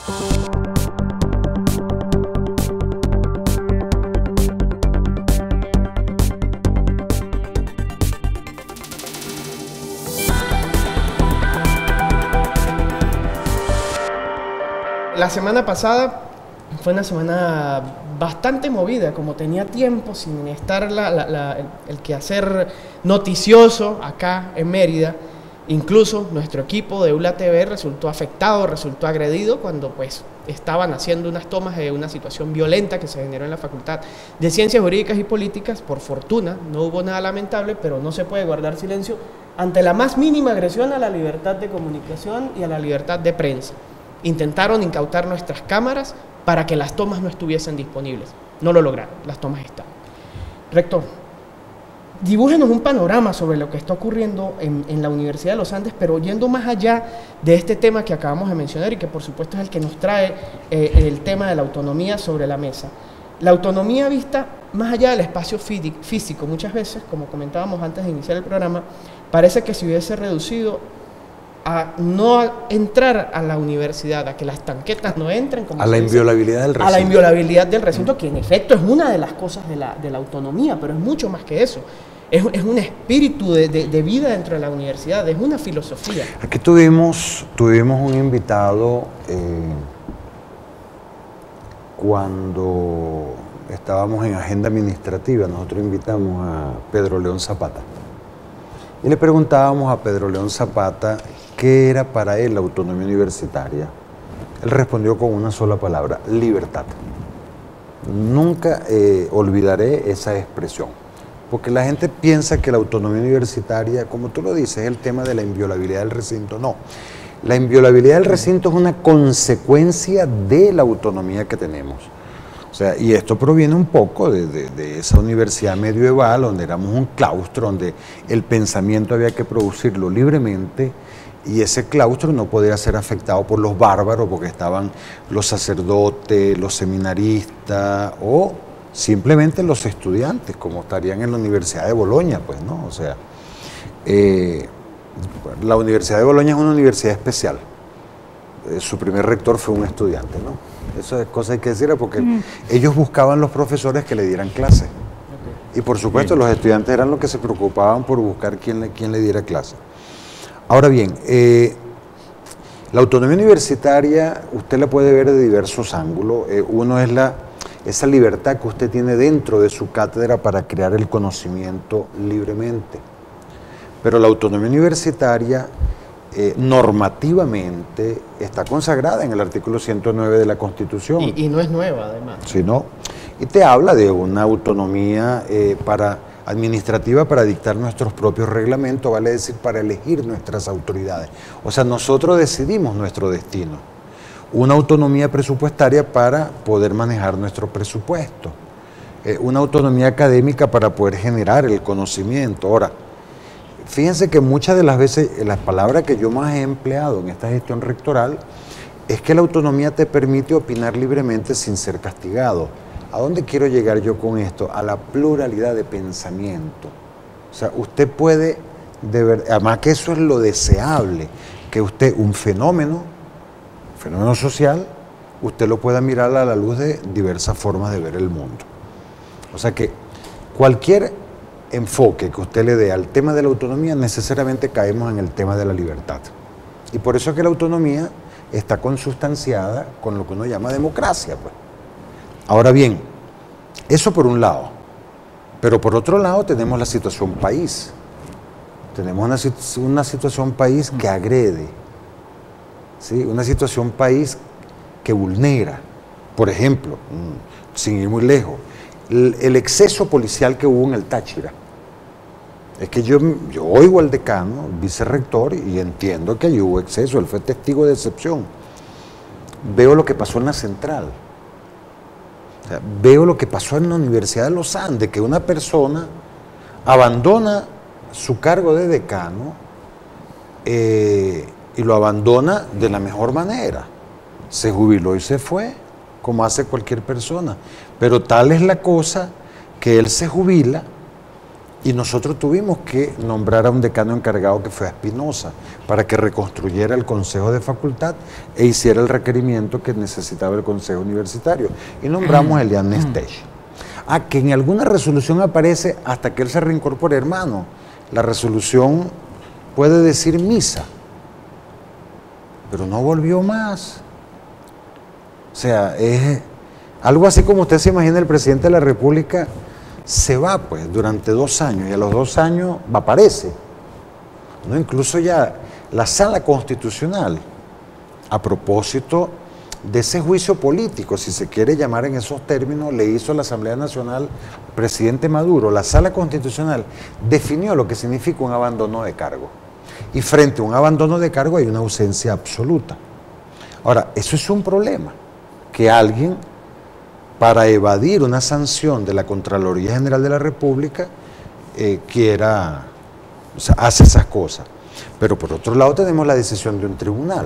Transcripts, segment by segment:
La semana pasada fue una semana bastante movida, como tenía tiempo sin estar el quehacer noticioso acá en Mérida. Incluso nuestro equipo de ULA TV resultó afectado, resultó agredido cuando pues estaban haciendo unas tomas de una situación violenta que se generó en la Facultad de Ciencias Jurídicas y Políticas. Por fortuna no hubo nada lamentable, pero no se puede guardar silencio ante la más mínima agresión a la libertad de comunicación y a la libertad de prensa. Intentaron incautar nuestras cámaras para que las tomas no estuviesen disponibles. No lo lograron, las tomas están. Rector, dibújenos un panorama sobre lo que está ocurriendo en la Universidad de los Andes, pero yendo más allá de este tema que acabamos de mencionar y que por supuesto es el que nos trae el tema de la autonomía sobre la mesa. La autonomía vista más allá del espacio físico, muchas veces, como comentábamos antes de iniciar el programa, parece que se hubiese reducido a no entrar a la universidad, a que las tanquetas no entren, como a la inviolabilidad del recinto. A la inviolabilidad del recinto, que en efecto es una de las cosas de la autonomía, pero es mucho más que eso. Es un espíritu de vida dentro de la universidad, es una filosofía. Aquí tuvimos un invitado cuando estábamos en agenda administrativa, nosotros invitamos a Pedro León Zapata. Y le preguntábamos a Pedro León Zapata qué era para él la autonomía universitaria. Él respondió con una sola palabra: libertad. Nunca olvidaré esa expresión, porque la gente piensa que la autonomía universitaria, como tú lo dices, es el tema de la inviolabilidad del recinto. No, la inviolabilidad del recinto es una consecuencia de la autonomía que tenemos. O sea, y esto proviene un poco de esa universidad medieval, donde éramos un claustro, donde el pensamiento había que producirlo libremente, y ese claustro no podía ser afectado por los bárbaros, porque estaban los sacerdotes, los seminaristas, o simplemente los estudiantes, como estarían en la Universidad de Boloña, pues, ¿no? O sea, la Universidad de Boloña es una universidad especial. Su primer rector fue un estudiante, ¿no? Eso es cosa hay que decirlo, porque ellos buscaban los profesores que le dieran clase. Y por supuesto los estudiantes eran los que se preocupaban por buscar quién le diera clase. Ahora bien, la autonomía universitaria usted la puede ver de diversos ángulos. Uno es esa libertad que usted tiene dentro de su cátedra para crear el conocimiento libremente. Pero la autonomía universitaria normativamente está consagrada en el artículo 109 de la Constitución. Y no es nueva, además. Sí, ¿no? Y te habla de una autonomía administrativa para dictar nuestros propios reglamentos, vale decir, para elegir nuestras autoridades. O sea, nosotros decidimos nuestro destino. Una autonomía presupuestaria para poder manejar nuestro presupuesto. Una autonomía académica para poder generar el conocimiento. Ahora, fíjense que muchas de las veces las palabras que yo más he empleado en esta gestión rectoral es que la autonomía te permite opinar libremente sin ser castigado. ¿A dónde quiero llegar yo con esto? A la pluralidad de pensamiento. O sea, usted puede, además que eso es lo deseable, que usted un fenómeno social, usted lo pueda mirar a la luz de diversas formas de ver el mundo. O sea que cualquier enfoque que usted le dé al tema de la autonomía, necesariamente caemos en el tema de la libertad. Y por eso es que la autonomía está consustanciada con lo que uno llama democracia, pues. Ahora bien, eso por un lado, pero por otro lado tenemos la situación país. Tenemos una situación país que agrede, ¿sí? Una situación país que vulnera. Por ejemplo, sin ir muy lejos, el exceso policial que hubo en el Táchira. Es que yo oigo al decano, vicerrector, y entiendo que allí hubo exceso, él fue testigo de excepción. Veo lo que pasó en la Central. O sea, veo lo que pasó en la Universidad de los Andes, que una persona abandona su cargo de decano y lo abandona de la mejor manera. Se jubiló y se fue, como hace cualquier persona. Pero tal es la cosa que él se jubila Y nosotros tuvimos que nombrar a un decano encargado que fue a Espinosa para que reconstruyera el Consejo de Facultad e hiciera el requerimiento que necesitaba el Consejo Universitario. Y nombramos a Elian Nestech. Que en alguna resolución aparece hasta que él se reincorpore, hermano. La resolución puede decir misa, pero no volvió más. O sea, es algo así como usted se imagina el presidente de la República se va pues durante 2 años y a los 2 años aparece. ¿No? Incluso ya la Sala Constitucional, a propósito de ese juicio político, si se quiere llamar en esos términos, le hizo a la Asamblea Nacional presidente Maduro. La Sala Constitucional definió lo que significa un abandono de cargo. Y frente a un abandono de cargo hay una ausencia absoluta. Ahora, eso es un problema, que alguien, para evadir una sanción de la Contraloría General de la República, hace esas cosas. Pero por otro lado tenemos la decisión de un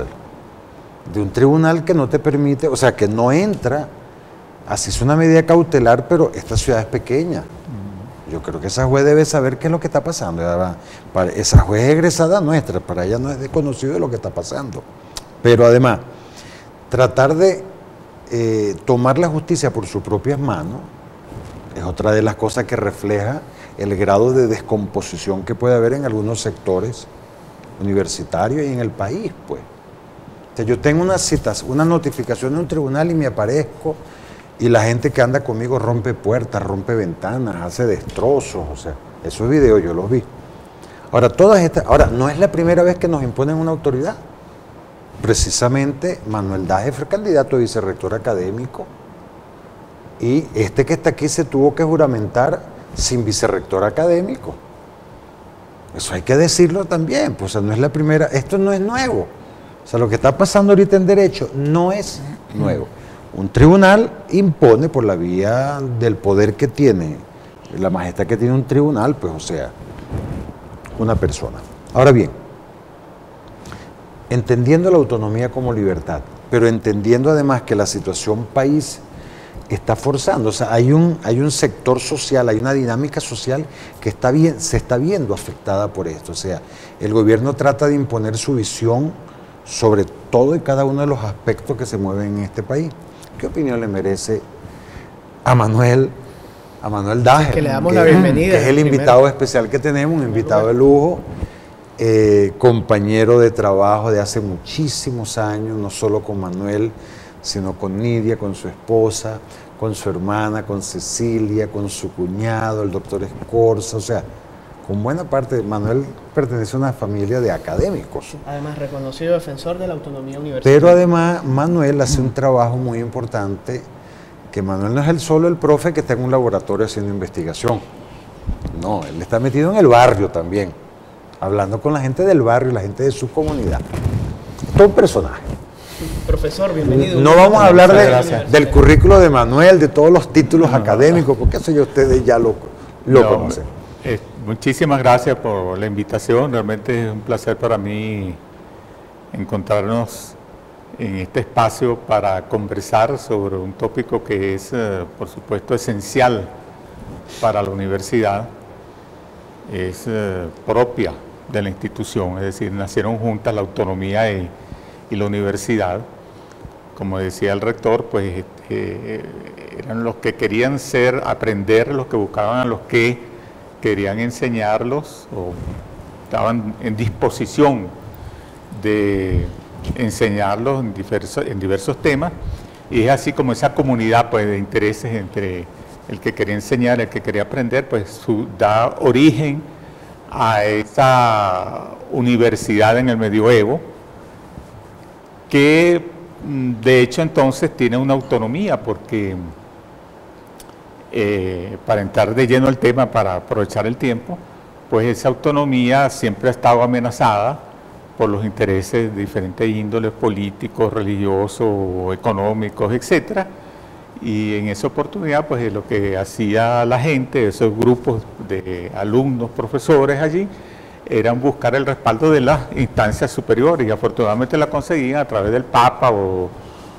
tribunal que no te permite, o sea, que no entra, así es una medida cautelar, pero esta ciudad es pequeña. Yo creo que esa juez debe saber qué es lo que está pasando. Esa juez es egresada nuestra, para ella no es desconocido de lo que está pasando. Pero además, tratar de tomar la justicia por sus propias manos es otra de las cosas que refleja el grado de descomposición que puede haber en algunos sectores universitarios y en el país, pues. O sea, yo tengo una notificación de un tribunal y me aparezco y la gente que anda conmigo rompe puertas, rompe ventanas, hace destrozos, o sea, esos videos yo los vi. Ahora, no es la primera vez que nos imponen una autoridad. Precisamente Manuel Daje fue candidato a vicerrector académico y este que está aquí se tuvo que juramentar sin vicerrector académico. Eso hay que decirlo también, pues, o sea, no es la primera, esto no es nuevo. O sea, lo que está pasando ahorita en derecho no es nuevo. Un tribunal impone por la vía del poder que tiene, la majestad que tiene un tribunal, pues, o sea, una persona. Ahora bien, entendiendo la autonomía como libertad, pero entendiendo además que la situación país está forzando, o sea, hay un sector social, hay una dinámica social que se está viendo afectada por esto. O sea, el gobierno trata de imponer su visión sobre todo y cada uno de los aspectos que se mueven en este país. ¿Qué opinión le merece a Manuel Daje? Que le damos la bienvenida. Que es el invitado especial que tenemos, un invitado de lujo, compañero de trabajo de hace muchísimos años, no solo con Manuel, sino con Nidia, con su esposa, con su hermana, con Cecilia, con su cuñado, el doctor Escorza, o sea, con buena parte. Manuel pertenece a una familia de académicos. Además, reconocido defensor de la autonomía universitaria. Pero además, Manuel hace un trabajo muy importante, que Manuel no es solo el profe que está en un laboratorio haciendo investigación. No, él está metido en el barrio también, hablando con la gente del barrio, la gente de su comunidad. Todo un personaje. Profesor, bienvenido. No vamos a hablar del currículo de Manuel, de todos los títulos académicos, porque eso ya ustedes ya lo conocen. Muchísimas gracias por la invitación. Realmente es un placer para mí encontrarnos en este espacio para conversar sobre un tópico que es, por supuesto, esencial para la universidad. Es propia de la institución, es decir, nacieron juntas la autonomía y la universidad. Como decía el rector, pues eran los que querían aprender, los que buscaban a los que querían enseñarlos o estaban en disposición de enseñarlos en diversos temas, y es así como esa comunidad, pues, de intereses entre el que quería enseñar y el que quería aprender, pues da origen a esa universidad en el medioevo, que de hecho entonces tiene una autonomía, porque para entrar de lleno al tema, para aprovechar el tiempo, pues esa autonomía siempre ha estado amenazada por los intereses de diferentes índoles políticos, religiosos, económicos, etcétera. Y en esa oportunidad, pues lo que hacía la gente, esos grupos de alumnos, profesores allí, eran buscar el respaldo de las instancias superiores, y afortunadamente la conseguían a través del Papa o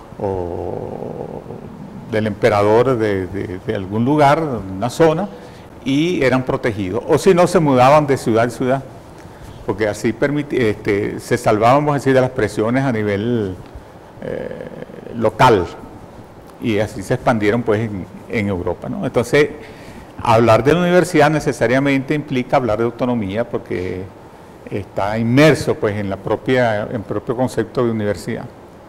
del emperador de algún lugar, una zona, y eran protegidos, o si no se mudaban de ciudad en ciudad, porque así se salvaban, vamos a decir, de las presiones a nivel local, y así se expandieron pues en Europa, ¿no? Entonces, hablar de la universidad necesariamente implica hablar de autonomía, porque está inmerso pues en el propio concepto de universidad.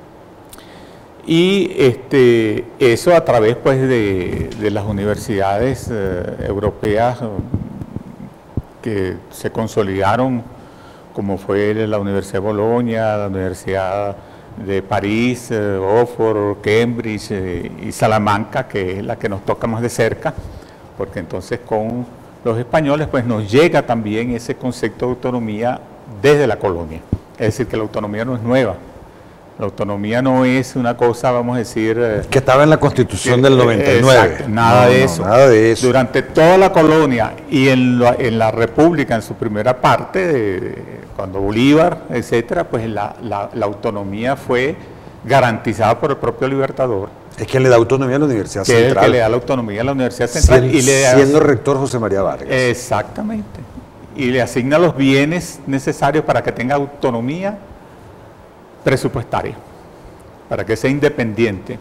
Y eso a través pues de las universidades europeas que se consolidaron, como fue la Universidad de Bolonia, la Universidad de París, Oxford, Cambridge y Salamanca, que es la que nos toca más de cerca, porque entonces con los españoles pues nos llega también ese concepto de autonomía desde la colonia. Es decir, que la autonomía no es nueva. La autonomía no es una cosa, vamos a decir... que estaba en la Constitución del 99. Exacto, nada de eso. Nada de eso. Durante toda la colonia y en la República, en su primera parte, cuando Bolívar, etcétera, pues la autonomía fue garantizada por el propio Libertador. Es que le da autonomía a la Universidad Central. Central. Que le da la autonomía a la Universidad Central. Siendo rector José María Vargas. Exactamente. Y le asigna los bienes necesarios para que tenga autonomía presupuestaria, para que sea independiente.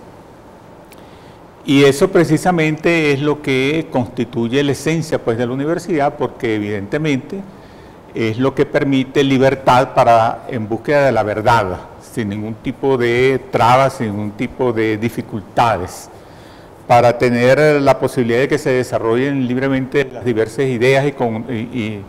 Y eso precisamente es lo que constituye la esencia pues de la universidad, porque evidentemente es lo que permite libertad en búsqueda de la verdad, sin ningún tipo de trabas, sin ningún tipo de dificultades, para tener la posibilidad de que se desarrollen libremente las diversas ideas y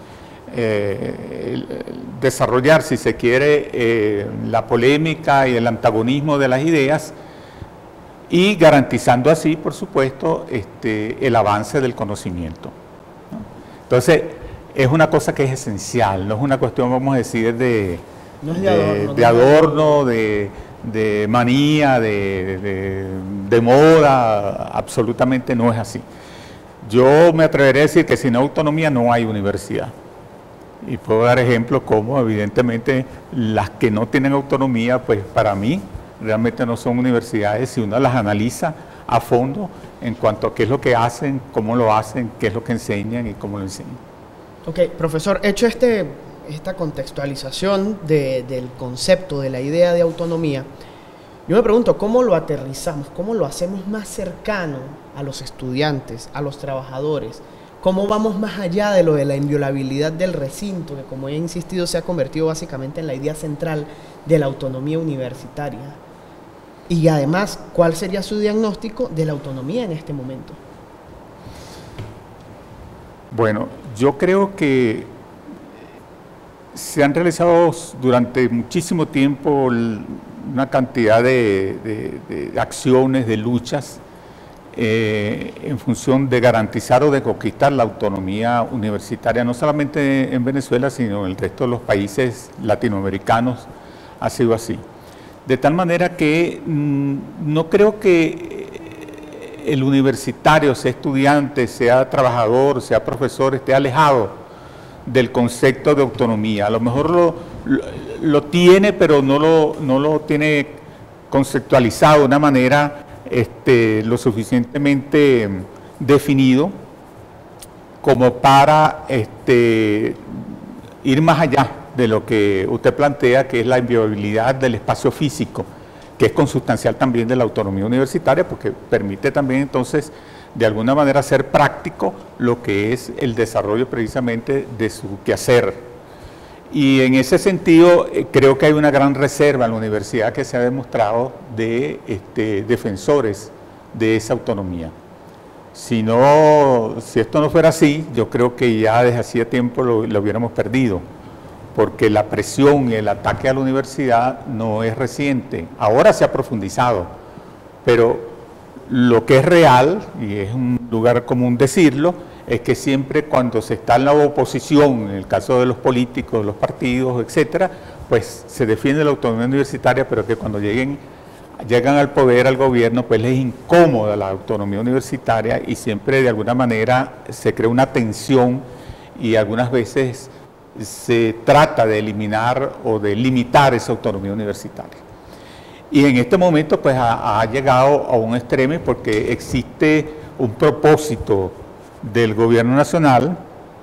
desarrollar, si se quiere, la polémica y el antagonismo de las ideas, y garantizando así, por supuesto, el avance del conocimiento, ¿no? Entonces, es una cosa que es esencial, no es una cuestión, vamos a decir, de adorno, de manía, de moda, absolutamente no es así. Yo me atreveré a decir que sin autonomía no hay universidad. Y puedo dar ejemplos como, evidentemente, las que no tienen autonomía, pues para mí realmente no son universidades si uno las analiza a fondo en cuanto a qué es lo que hacen, cómo lo hacen, qué es lo que enseñan y cómo lo enseñan. Ok, profesor, hecho esta contextualización del concepto, de la idea de autonomía, yo me pregunto, ¿cómo lo aterrizamos? ¿Cómo lo hacemos más cercano a los estudiantes, a los trabajadores? ¿Cómo vamos más allá de lo de la inviolabilidad del recinto, que como he insistido se ha convertido básicamente en la idea central de la autonomía universitaria? Y además, ¿cuál sería su diagnóstico de la autonomía en este momento? Bueno, yo creo que se han realizado durante muchísimo tiempo una cantidad de acciones, de luchas, en función de garantizar o de conquistar la autonomía universitaria, no solamente en Venezuela, sino en el resto de los países latinoamericanos ha sido así. De tal manera que no creo que el universitario, sea estudiante, sea trabajador, sea profesor, esté alejado del concepto de autonomía. A lo mejor lo tiene, pero no lo tiene conceptualizado de una manera lo suficientemente definido como para ir más allá de lo que usted plantea, que es la inviolabilidad del espacio físico, que es consustancial también de la autonomía universitaria, porque permite también entonces de alguna manera hacer práctico lo que es el desarrollo precisamente de su quehacer. Y en ese sentido creo que hay una gran reserva en la universidad que se ha demostrado de defensores de esa autonomía. Si esto no fuera así, yo creo que ya desde hacía tiempo lo hubiéramos perdido, porque la presión y el ataque a la universidad no es reciente, ahora se ha profundizado, pero lo que es real, y es un lugar común decirlo, es que siempre cuando se está en la oposición, en el caso de los políticos, los partidos, etcétera, pues se defiende la autonomía universitaria, pero que cuando llegan al poder, al gobierno, pues les es incómoda la autonomía universitaria y siempre de alguna manera se crea una tensión y algunas veces se trata de eliminar o de limitar esa autonomía universitaria. Y en este momento pues ha llegado a un extremo porque existe un propósito del gobierno nacional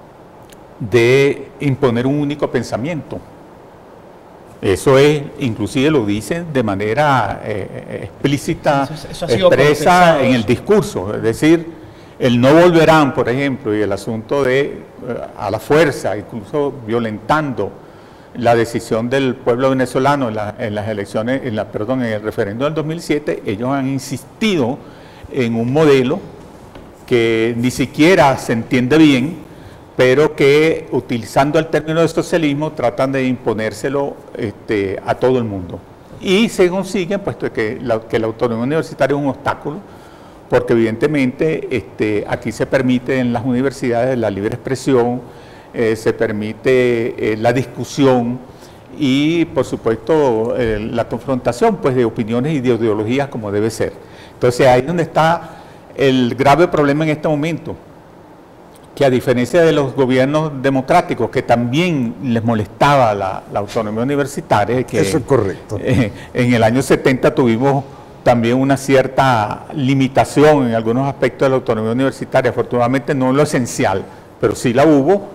de imponer un único pensamiento. Eso es, inclusive lo dicen de manera explícita, eso ha sido expresa en el discurso. Es decir, el no volverán, por ejemplo, y el asunto de a la fuerza, incluso violentando la decisión del pueblo venezolano en las elecciones, en el referéndum del 2007, ellos han insistido en un modelo que ni siquiera se entiende bien, pero que utilizando el término de socialismo tratan de imponérselo a todo el mundo. Y se consiguen, puesto que la autonomía universitaria es un obstáculo, porque evidentemente aquí se permite en las universidades la libre expresión, se permite la discusión y por supuesto la confrontación pues, de opiniones y de ideologías como debe ser. Entonces ahí es donde está el grave problema en este momento, que a diferencia de los gobiernos democráticos que también les molestaba la autonomía universitaria, que eso es correcto. En el año 70 tuvimos también una cierta limitación en algunos aspectos de la autonomía universitaria, afortunadamente no en lo esencial, pero sí la hubo.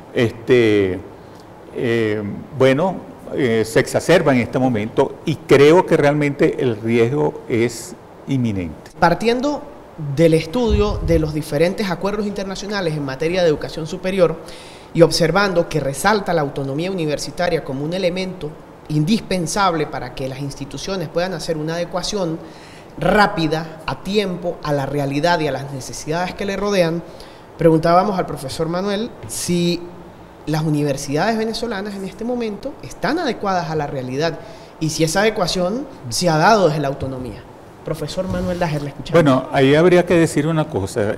Se exacerba en este momento y creo que realmente el riesgo es inminente. Partiendo del estudio de los diferentes acuerdos internacionales en materia de educación superior y observando que resalta la autonomía universitaria como un elemento indispensable para que las instituciones puedan hacer una adecuación rápida, a tiempo, a la realidad y a las necesidades que le rodean, preguntábamos al profesor Manuel si las universidades venezolanas en este momento están adecuadas a la realidad y si esa adecuación se ha dado desde la autonomía. Profesor Manuel Dajer, le escuchamos. Bueno, ahí habría que decir una cosa,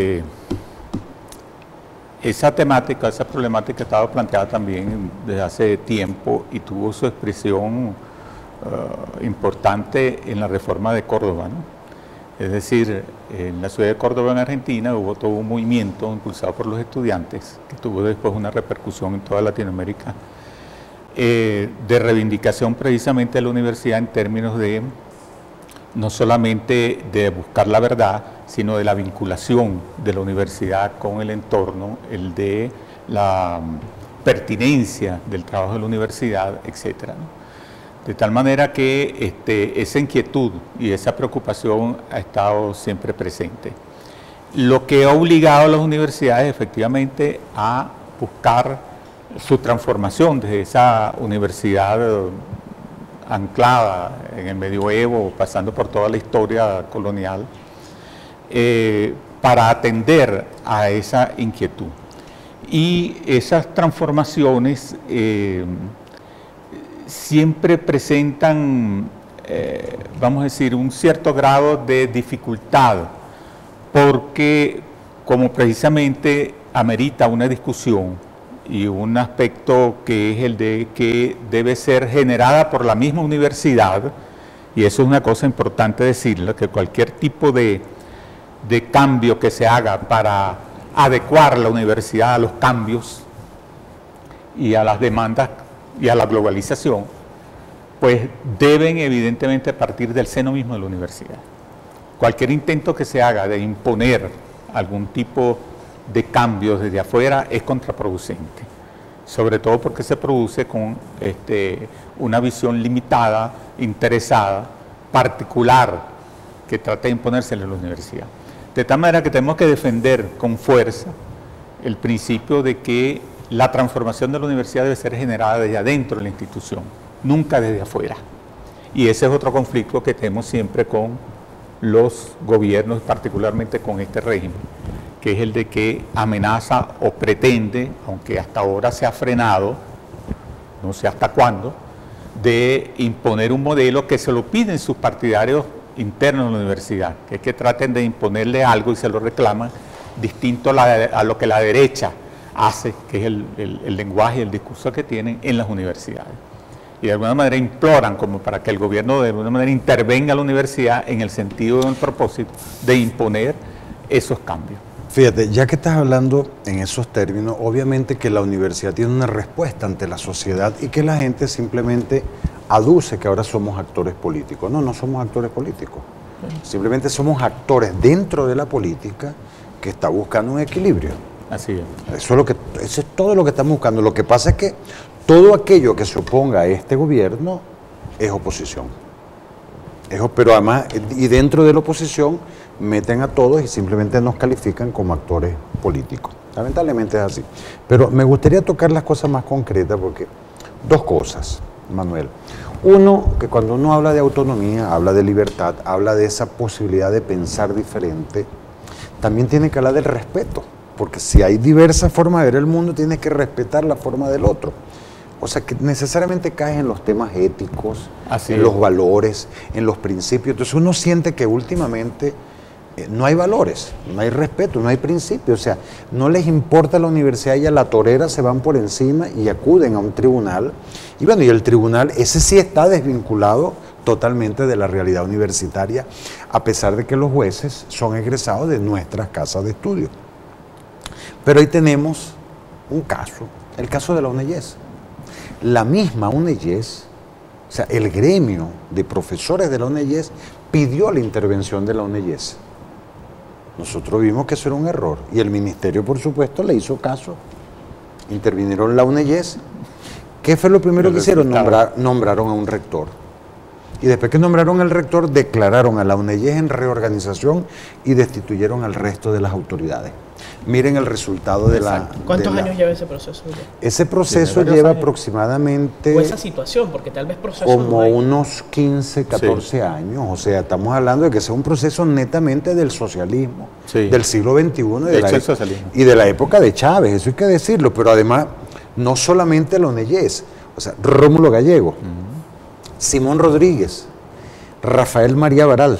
esa temática, esa problemática estaba planteada también desde hace tiempo y tuvo su expresión importante en la reforma de Córdoba, ¿no? Es decir, en la ciudad de Córdoba, en Argentina, hubo todo un movimiento impulsado por los estudiantes, que tuvo después una repercusión en toda Latinoamérica, de reivindicación precisamente de la universidad en términos de no solamente de buscar la verdad, sino de la vinculación de la universidad con el entorno, el de la pertinencia del trabajo de la universidad, etcétera, ¿no? De tal manera que esa inquietud y esa preocupación ha estado siempre presente. Lo que ha obligado a las universidades efectivamente a buscar su transformación desde esa universidad anclada en el medioevo, pasando por toda la historia colonial, para atender a esa inquietud. Y esas transformaciones siempre presentan, vamos a decir, un cierto grado de dificultad, porque como precisamente amerita una discusión y un aspecto que es el de que debe ser generada por la misma universidad, y eso es una cosa importante decirlo, que cualquier tipo de cambio que se haga para adecuar la universidad a los cambios y a las demandas y a la globalización, pues deben evidentemente partir del seno mismo de la universidad. Cualquier intento que se haga de imponer algún tipo de cambios desde afuera es contraproducente, sobre todo porque se produce con una visión limitada, interesada, particular, que trata de imponerse en la universidad. De tal manera que tenemos que defender con fuerza el principio de que la transformación de la universidad debe ser generada desde adentro de la institución, nunca desde afuera. Y ese es otro conflicto que tenemos siempre con los gobiernos, particularmente con este régimen, que es el de que amenaza o pretende, aunque hasta ahora se ha frenado, no sé hasta cuándo, de imponer un modelo que se lo piden sus partidarios internos de la universidad, que es que traten de imponerle algo y se lo reclaman, distinto a lo que la derecha hace, que es el lenguaje y el discurso que tienen en las universidades. Y de alguna manera imploran como para que el gobierno de alguna manera intervenga a la universidad en el sentido y en el propósito de imponer esos cambios. Fíjate, ya que estás hablando en esos términos, obviamente que la universidad tiene una respuesta ante la sociedad y que la gente simplemente aduce que ahora somos actores políticos. No, no somos actores políticos. Simplemente somos actores dentro de la política que está buscando un equilibrio. Así es. Eso es todo lo que estamos buscando. Lo que pasa es que todo aquello que se oponga a este gobierno es oposición. Pero además, y dentro de la oposición, meten a todos y simplemente nos califican como actores políticos. Lamentablemente es así. Pero me gustaría tocar las cosas más concretas porque dos cosas, Manuel. Uno, que cuando uno habla de autonomía, habla de libertad, habla de esa posibilidad de pensar diferente, también tiene que hablar del respeto, porque si hay diversas formas de ver el mundo, tienes que respetar la forma del otro. O sea, que necesariamente caes en los temas éticos, en los valores, en los principios. Entonces uno siente que últimamente no hay valores, no hay respeto, no hay principios. O sea, no les importa la universidad y a la torera se van por encima y acuden a un tribunal. Y bueno, y el tribunal, ese sí está desvinculado totalmente de la realidad universitaria, a pesar de que los jueces son egresados de nuestras casas de estudio. Pero ahí tenemos un caso, el caso de la UNEYES. La misma UNEYES, o sea, el gremio de profesores de la UNEYES pidió la intervención de la UNEYES. Nosotros vimos que eso era un error y el ministerio, por supuesto, le hizo caso. Intervinieron la UNEYES. ¿Qué fue lo primero que hicieron? Nombraron a un rector. Y después que nombraron al rector, declararon a la UNEYES en reorganización y destituyeron al resto de las autoridades. Miren el resultado de la... ¿Cuántos años lleva ese proceso? Ese proceso lleva aproximadamente... O esa situación, porque tal vez proceso como no hay. unos 15, 14 años. O sea, estamos hablando de que sea un proceso netamente del socialismo, del siglo XXI y de la época de Chávez, eso hay que decirlo. Pero además, no solamente la UNEYES, o sea, Rómulo Gallego, Simón Rodríguez, Rafael María Baral,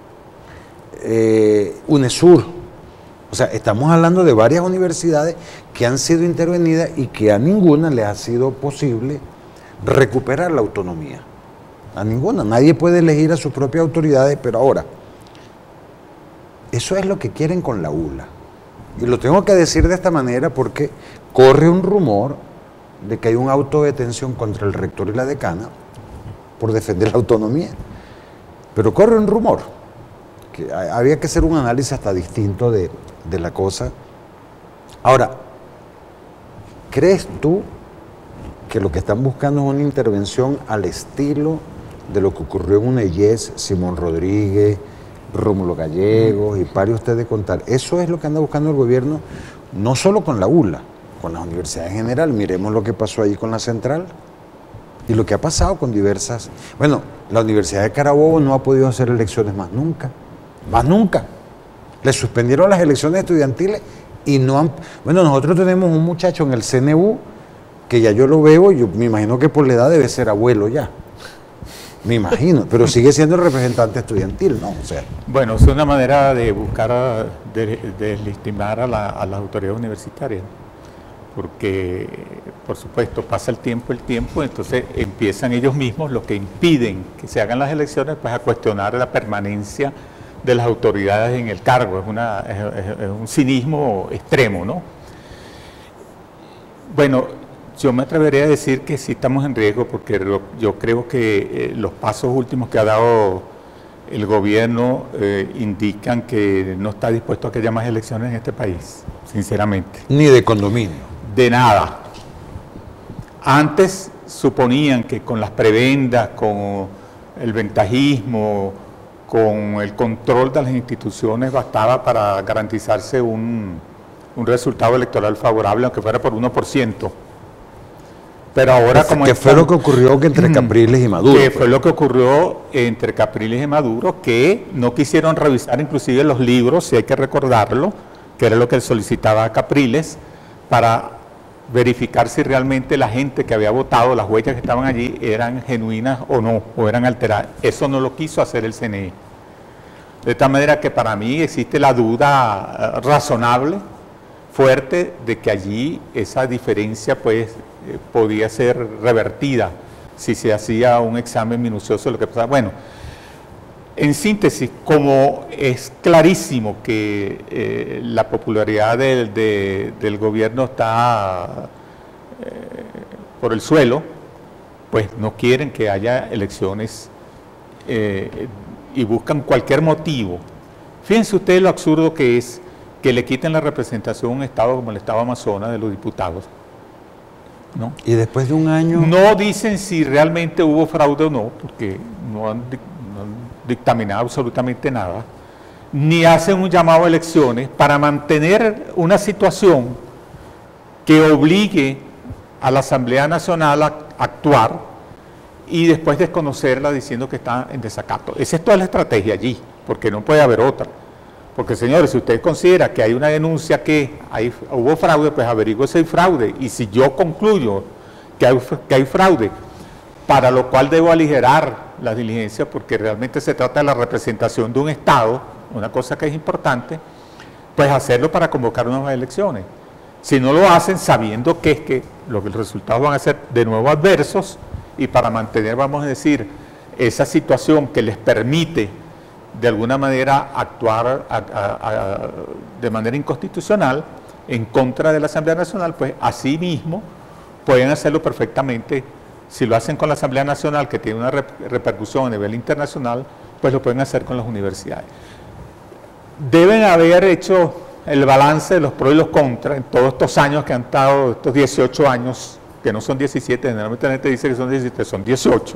UNESUR. O sea, estamos hablando de varias universidades que han sido intervenidas y que a ninguna le ha sido posible recuperar la autonomía. A ninguna. Nadie puede elegir a sus propias autoridades, pero ahora, eso es lo que quieren con la ULA. Y lo tengo que decir de esta manera porque corre un rumor de que hay un auto de detención contra el rector y la decana por defender la autonomía. Pero corre un rumor, que había que hacer un análisis hasta distinto de la cosa. Ahora, ¿crees tú que lo que están buscando es una intervención al estilo de lo que ocurrió en UNEYES, Simón Rodríguez, Rómulo Gallegos, y pare usted de contar? Eso es lo que anda buscando el gobierno, no solo con la ULA, con las universidades en general. Miremos lo que pasó ahí con la Central y lo que ha pasado con diversas... Bueno, la Universidad de Carabobo no ha podido hacer elecciones más nunca. Le suspendieron las elecciones estudiantiles y no han... Bueno, nosotros tenemos un muchacho en el CNU que ya yo lo veo, yo me imagino que por la edad debe ser abuelo ya. Me imagino, pero sigue siendo el representante estudiantil, ¿no? O sea. Bueno, es una manera de buscar deslegitimar a las autoridades universitarias, porque, por supuesto, pasa el tiempo, entonces empiezan ellos mismos, los que impiden que se hagan las elecciones, pues a cuestionar la permanencia de las autoridades en el cargo. Es un cinismo extremo, ¿no? Bueno, yo me atrevería a decir que sí estamos en riesgo, porque yo creo que los pasos últimos que ha dado el gobierno indican que no está dispuesto a que haya más elecciones en este país, sinceramente. Ni de condominio. De nada. Antes suponían que con las prebendas, con el ventajismo, con el control de las instituciones bastaba para garantizarse un resultado electoral favorable, aunque fuera por 1%. Pero ahora como... ¿Qué fue lo que ocurrió entre Capriles y Maduro? Que fue lo que ocurrió entre Capriles y Maduro, que no quisieron revisar inclusive los libros, si hay que recordarlo, que era lo que solicitaba a Capriles, para verificar si realmente la gente que había votado, las huellas que estaban allí, eran genuinas o no, o eran alteradas. Eso no lo quiso hacer el CNE. De tal manera que para mí existe la duda razonable, fuerte, de que allí esa diferencia pues podía ser revertida si se hacía un examen minucioso de lo que pasaba. Bueno, en síntesis, como es clarísimo que la popularidad del gobierno está por el suelo, pues no quieren que haya elecciones y buscan cualquier motivo. Fíjense ustedes lo absurdo que es que le quiten la representación a un estado como el estado Amazonas de los diputados, ¿no? Y después de un año... No dicen si realmente hubo fraude o no, porque no han dictaminado absolutamente nada, ni hacen un llamado a elecciones para mantener una situación que obligue a la Asamblea Nacional a actuar y después desconocerla diciendo que está en desacato. Esa es toda la estrategia allí, porque no puede haber otra. Porque, señores, si usted considera que hay una denuncia que hubo fraude, pues averigüe si hay fraude. Y si yo concluyo que hay fraude, para lo cual debo aligerar las diligencias, porque realmente se trata de la representación de un Estado, una cosa que es importante, pues hacerlo para convocar nuevas elecciones. Si no lo hacen sabiendo que los resultados van a ser de nuevo adversos, y para mantener, vamos a decir, esa situación que les permite de alguna manera actuar de manera inconstitucional en contra de la Asamblea Nacional, pues así mismo pueden hacerlo perfectamente. Si lo hacen con la Asamblea Nacional, que tiene una repercusión a nivel internacional, pues lo pueden hacer con las universidades. Deben haber hecho el balance de los pros y los contras en todos estos años que han estado, estos 18 años, que no son 17, generalmente la gente dice que son 17, son 18,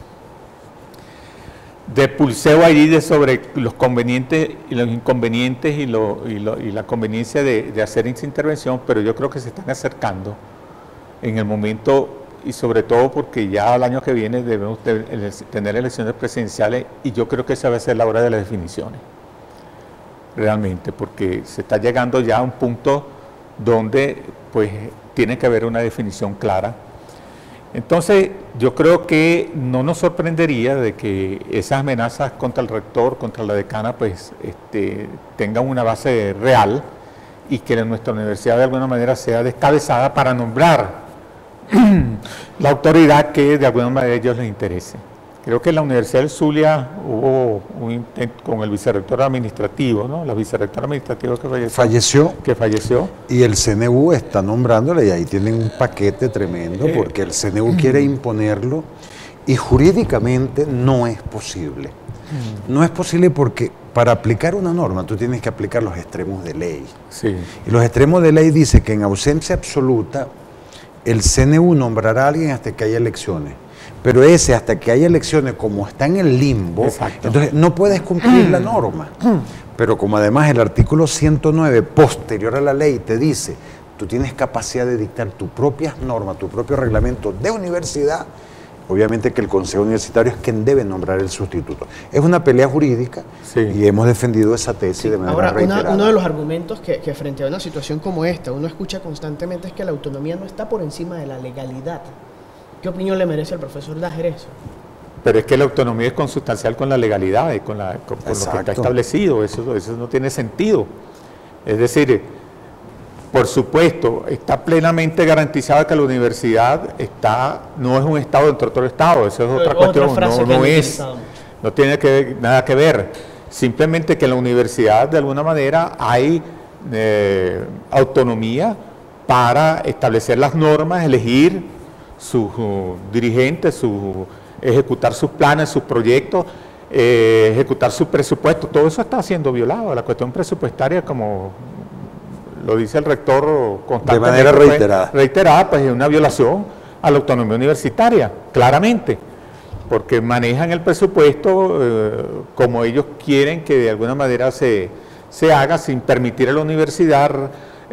de pulseo allí sobre los convenientes y los inconvenientes y la conveniencia de hacer esa intervención, pero yo creo que se están acercando en el momento, y sobre todo porque ya el año que viene debemos tener elecciones presidenciales, y yo creo que esa va a ser la hora de las definiciones, realmente, porque se está llegando ya a un punto donde pues tiene que haber una definición clara. Entonces, yo creo que no nos sorprendería de que esas amenazas contra el rector, contra la decana, pues tengan una base real, y que nuestra universidad de alguna manera sea descabezada para nombrar la autoridad que de alguna manera a ellos les interese. Creo que en la Universidad del Zulia hubo un intento con el vicerrector administrativo, ¿no? La vicerrectora administrativa que falleció. Y el CNU está nombrándole, y ahí tienen un paquete tremendo, porque el CNU quiere imponerlo, y jurídicamente no es posible. No es posible porque para aplicar una norma tú tienes que aplicar los extremos de ley. Sí. Y los extremos de ley dice que en ausencia absoluta el CNU nombrará a alguien hasta que haya elecciones. Pero ese hasta que haya elecciones, como está en el limbo, exacto, entonces no puedes cumplir la norma. Pero como además el artículo 109 posterior a la ley te dice, tú tienes capacidad de dictar tus propias normas, tu propio reglamento de universidad, obviamente que el Consejo Universitario es quien debe nombrar el sustituto. Es una pelea jurídica, sí, y hemos defendido esa tesis de manera reiterada. Uno de los argumentos que frente a una situación como esta uno escucha constantemente es que la autonomía no está por encima de la legalidad. ¿Qué opinión le merece al profesor Dajer eso? Pero es que la autonomía es consustancial con la legalidad y con lo que está establecido. Eso no tiene sentido. Es decir, por supuesto, está plenamente garantizado que la universidad no es un Estado dentro de otro Estado. Eso es otra cuestión. No tiene nada que ver. Simplemente que en la universidad, de alguna manera, hay autonomía para establecer las normas, elegir sus dirigentes, ejecutar sus planes, sus proyectos, ejecutar su presupuesto. Todo eso está siendo violado. La cuestión presupuestaria, como lo dice el rector constantemente, de manera reiterada, pues es una violación a la autonomía universitaria, claramente, porque manejan el presupuesto como ellos quieren que de alguna manera se haga, sin permitir a la universidad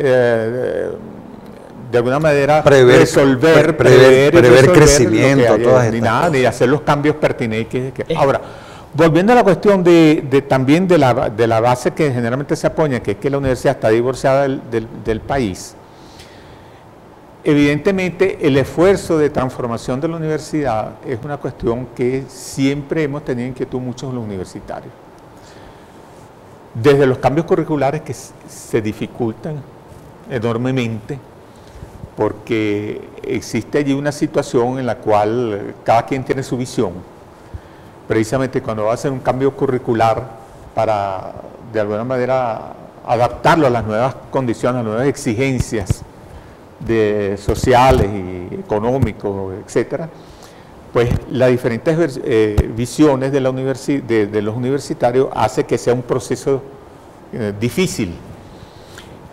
de alguna manera prever crecimiento, ni hacer los cambios pertinentes. Ahora, volviendo a la cuestión también de la base que generalmente se apoya, que es que la universidad está divorciada del país, evidentemente el esfuerzo de transformación de la universidad es una cuestión que siempre hemos tenido inquietud muchos de los universitarios. Desde los cambios curriculares que se dificultan enormemente, porque existe allí una situación en la cual cada quien tiene su visión. Precisamente cuando va a hacer un cambio curricular para, de alguna manera, adaptarlo a las nuevas condiciones, a las nuevas exigencias sociales y económicas, etcétera, pues las diferentes visiones de los universitarios hace que sea un proceso difícil.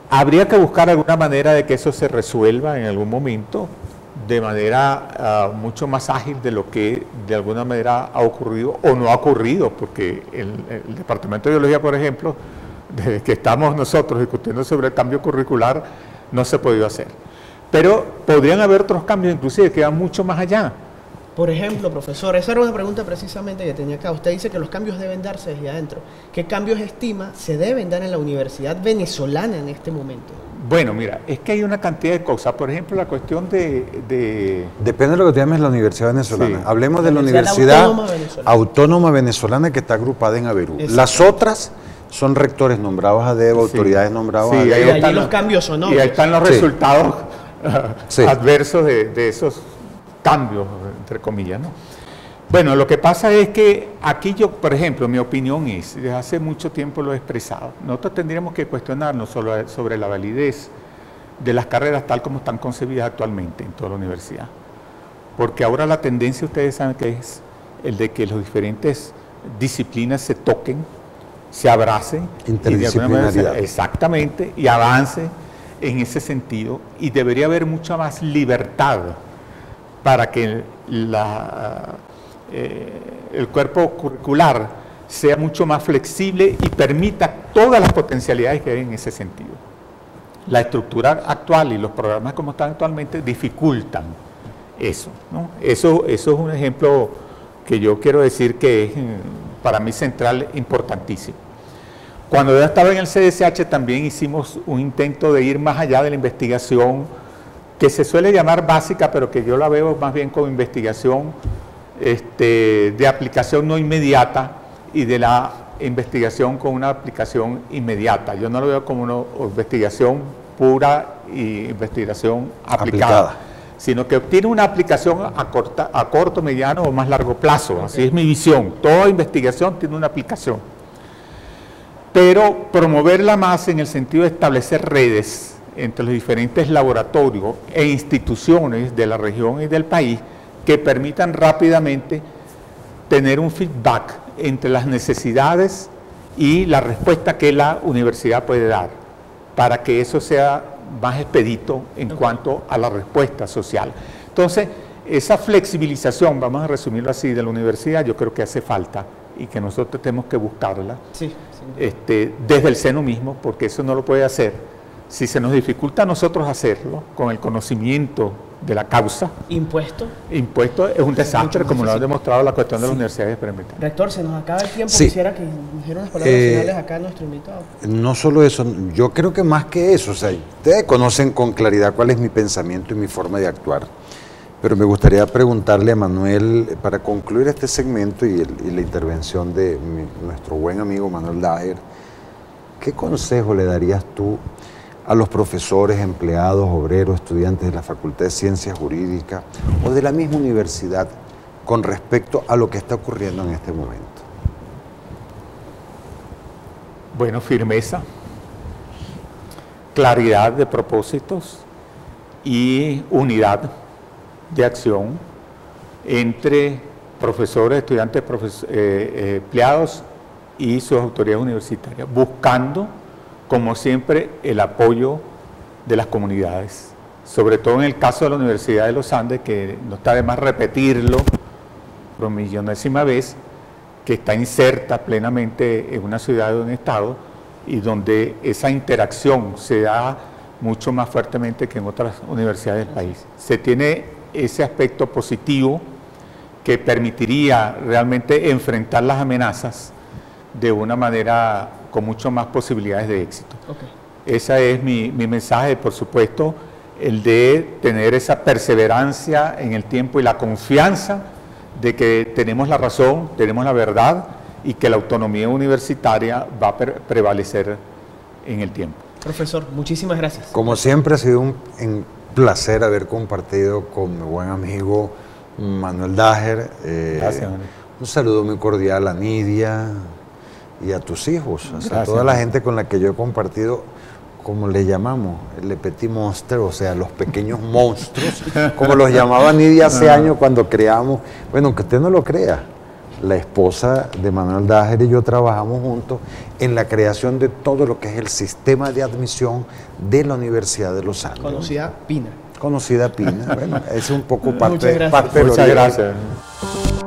Habría que buscar alguna manera de que eso se resuelva en algún momento de manera mucho más ágil de lo que de alguna manera ha ocurrido o no ha ocurrido, porque el Departamento de Biología, por ejemplo, desde que estamos nosotros discutiendo sobre el cambio curricular, no se ha podido hacer. Pero podrían haber otros cambios, inclusive, que van mucho más allá. Por ejemplo, profesor, esa era una pregunta precisamente que tenía acá. Usted dice que los cambios deben darse desde adentro. ¿Qué cambios estima se deben dar en la universidad venezolana en este momento? Bueno, mira, es que hay una cantidad de cosas. Por ejemplo, la cuestión de... Depende de lo que te llames la Universidad Venezolana. Sí. Hablemos de la Universidad Universidad Autónoma Venezolana, que está agrupada en Averú. Exacto. Las otras son rectores nombrados a dedo, autoridades nombradas a Sí, dedo. Y allí los cambios son Y obvios. ahí están los Sí. resultados Sí. adversos de esos cambios, entre comillas, ¿no? Bueno, lo que pasa es que aquí yo, por ejemplo, mi opinión es, desde hace mucho tiempo lo he expresado, nosotros tendríamos que cuestionarnos sobre la validez de las carreras tal como están concebidas actualmente en toda la universidad. Porque ahora la tendencia, ustedes saben que es el de que las diferentes disciplinas se toquen, se abracen. Interdisciplinariedad. Exactamente, y avance en ese sentido. Y debería haber mucha más libertad para que el cuerpo curricular sea mucho más flexible y permita todas las potencialidades que hay en ese sentido. La estructura actual y los programas como están actualmente dificultan eso, ¿no? Eso es un ejemplo que yo quiero decir que es para mí central, importantísimo. Cuando yo estaba en el CDCH también hicimos un intento de ir más allá de la investigación que se suele llamar básica, pero que yo la veo más bien como investigación de aplicación no inmediata y de la investigación con una aplicación inmediata. Yo no lo veo como una investigación pura y investigación aplicada, sino que tiene una aplicación a corto, mediano o más largo plazo. Así es mi visión. Toda investigación tiene una aplicación. Pero promoverla más en el sentido de establecer redes entre los diferentes laboratorios e instituciones de la región y del país que permitan rápidamente tener un feedback entre las necesidades y la respuesta que la universidad puede dar, para que eso sea más expedito en cuanto a la respuesta social. Entonces, esa flexibilización, vamos a resumirlo así, de la universidad, yo creo que hace falta y que nosotros tenemos que buscarla desde el seno mismo, porque eso no lo puede hacer. Si se nos dificulta a nosotros hacerlo, con el conocimiento de la causa. ¿Impuesto? Impuesto es un desastre, como lo ha demostrado la cuestión de las universidades experimentales. Rector, se nos acaba el tiempo. Sí. Quisiera que dijera unas palabras finales acá a nuestro invitado. No solo eso, yo creo que más que eso, o sea, ustedes conocen con claridad cuál es mi pensamiento y mi forma de actuar, pero me gustaría preguntarle a Manuel, para concluir este segmento y la intervención de nuestro buen amigo Manuel Daher, ¿qué consejo le darías tú a los profesores, empleados, obreros, estudiantes de la Facultad de Ciencias Jurídicas o de la misma universidad con respecto a lo que está ocurriendo en este momento? Bueno, firmeza, claridad de propósitos y unidad de acción entre profesores, estudiantes, empleados y sus autoridades universitarias, buscando, como siempre, el apoyo de las comunidades, sobre todo en el caso de la Universidad de los Andes, que no está de más repetirlo por millonésima vez, que está inserta plenamente en una ciudad o un estado, y donde esa interacción se da mucho más fuertemente que en otras universidades del país. Se tiene ese aspecto positivo que permitiría realmente enfrentar las amenazas de una manera con mucho más posibilidades de éxito. Ese es mi mensaje, por supuesto, el de tener esa perseverancia en el tiempo y la confianza de que tenemos la razón, tenemos la verdad y que la autonomía universitaria va a prevalecer en el tiempo. Profesor, muchísimas gracias. Como siempre ha sido un placer haber compartido con mi buen amigo Manuel Daher. Gracias, Manuel. Un saludo muy cordial a Nidia y a tus hijos, o sea, a toda la gente con la que yo he compartido, como le llamamos, el petit monster, o sea, los pequeños monstruos, como los llamaba Nidia hace años cuando creamos, bueno, aunque usted no lo crea, la esposa de Manuel Dájer y yo trabajamos juntos en la creación de todo lo que es el sistema de admisión de la Universidad de los Andes. Conocida PINA. Conocida PINA. Bueno, es un poco parte, Muchas gracias. parte de lo Muchas que- gracias.